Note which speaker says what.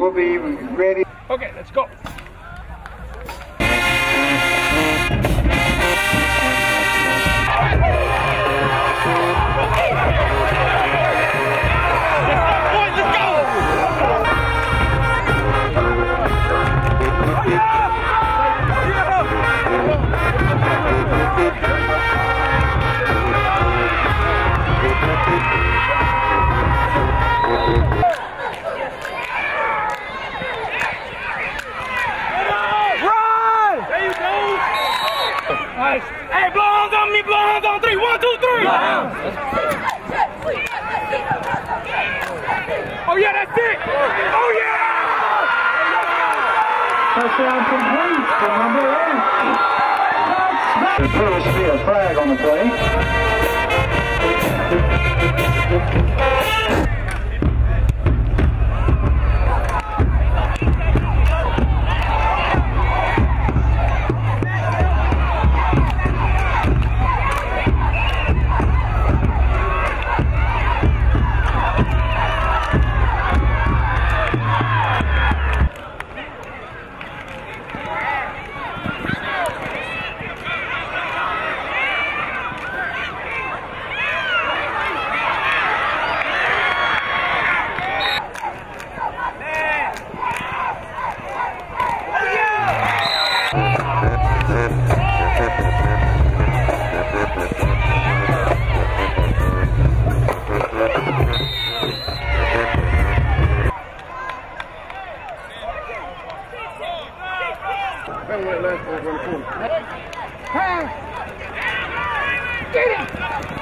Speaker 1: we'll be ready.
Speaker 2: Okay, let's go. Nice. Hey, blow hands on me, blow hands on 3. 1, 2, 3. Oh, yeah, that's it. Oh, yeah.
Speaker 1: Touchdown complete for number 8. There should be a flag on the play.
Speaker 2: Get it!